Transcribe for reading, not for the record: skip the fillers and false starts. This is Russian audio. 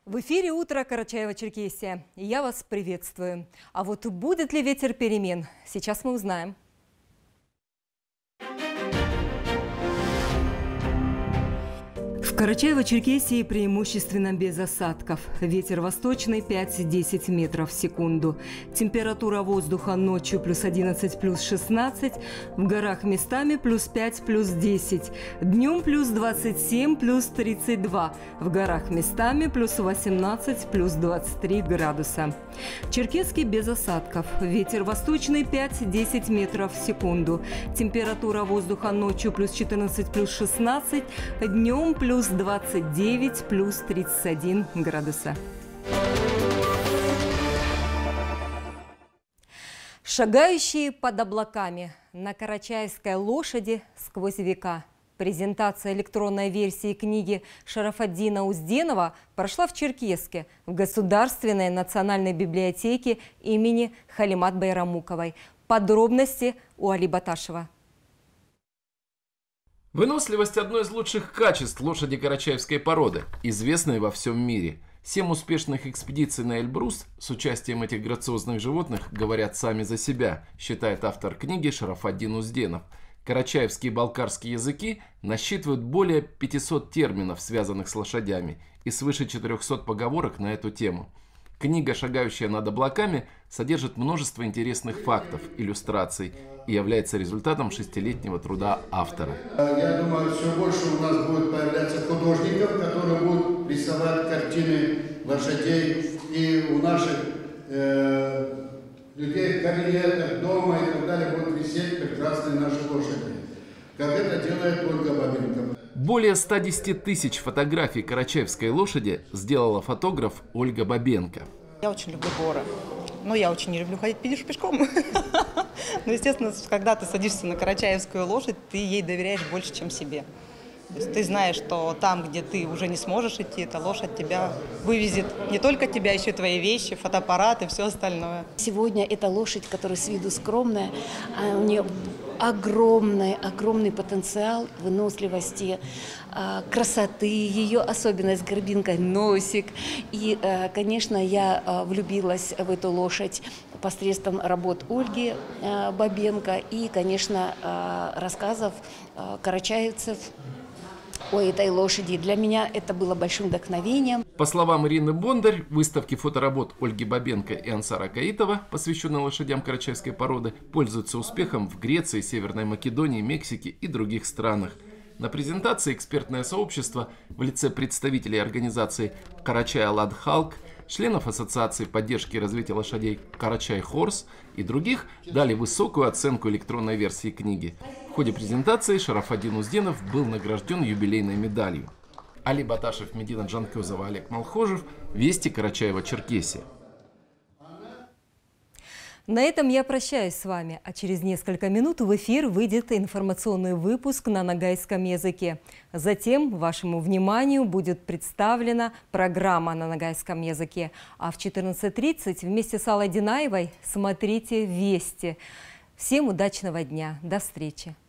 В эфире «Утро Карачаево-Черкесия». И я вас приветствую. А вот будет ли ветер перемен? Сейчас мы узнаем. В Карачаево-Черкесии преимущественно без осадков. Ветер восточный 5-10 метров в секунду. Температура воздуха ночью плюс 11, плюс 16. В горах местами плюс 5, плюс 10. Днем плюс 27, плюс 32. В горах местами плюс 18, плюс 23 градуса. Черкесский без осадков. Ветер восточный 5-10 метров в секунду. Температура воздуха ночью плюс 14, плюс 16. Днем плюс 29, плюс 31 градуса. Шагающие под облаками на карачаевской лошади сквозь века. Презентация электронной версии книги Шарафаддина Узденова прошла в Черкесске, в Государственной национальной библиотеке имени Халимат Байрамуковой. Подробности у Али Баташева. Выносливость – одно из лучших качеств лошади карачаевской породы, известной во всем мире. 7 успешных экспедиций на Эльбрус с участием этих грациозных животных говорят сами за себя, считает автор книги Шарафаддин Узденов. Карачаевские и балкарские языки насчитывают более 500 терминов, связанных с лошадями, и свыше 400 поговорок на эту тему. Книга, шагающая над облаками, содержит множество интересных фактов, иллюстраций и является результатом 6-летнего труда автора. Я думаю, все больше у нас будет появляться художников, которые будут рисовать картины лошадей. И у наших людей в кабинетах, дома и так далее будут висеть прекрасные наши лошади, как это делает Ольга Бабенко. Более 110 тысяч фотографий карачаевской лошади сделала фотограф Ольга Бабенко. Я очень люблю горы, но я очень не люблю ходить пешком. Но, естественно, когда ты садишься на карачаевскую лошадь, ты ей доверяешь больше, чем себе. То есть ты знаешь, что там, где ты уже не сможешь идти, эта лошадь тебя вывезет. Не только тебя, еще и твои вещи, фотоаппарат и все остальное. Сегодня эта лошадь, которая с виду скромная, у нее огромный потенциал выносливости, красоты, ее особенность горбинка, носик. И, конечно, я влюбилась в эту лошадь посредством работ Ольги Бабенко и, конечно, рассказов карачаевцев о этой лошади. Для меня это было большим вдохновением. По словам Ирины Бондарь, выставки фоторабот Ольги Бабенко и Ансара Каитова, посвященные лошадям карачаевской породы, пользуются успехом в Греции, Северной Македонии, Мексике и других странах. На презентации экспертное сообщество в лице представителей организации Карачай-Ладхалк, членов Ассоциации поддержки и развития лошадей Карачай-Хорс и других дали высокую оценку электронной версии книги. В ходе презентации Шарафаддин Узденов был награжден юбилейной медалью. Али Баташев, Медина Джанкезова, Олег Малхожев. Вести Карачаево-Черкесия. На этом я прощаюсь с вами, а через несколько минут в эфир выйдет информационный выпуск на ногайском языке. Затем вашему вниманию будет представлена программа на ногайском языке. А в 14:30 вместе с Аллой Динаевой смотрите «Вести». Всем удачного дня. До встречи.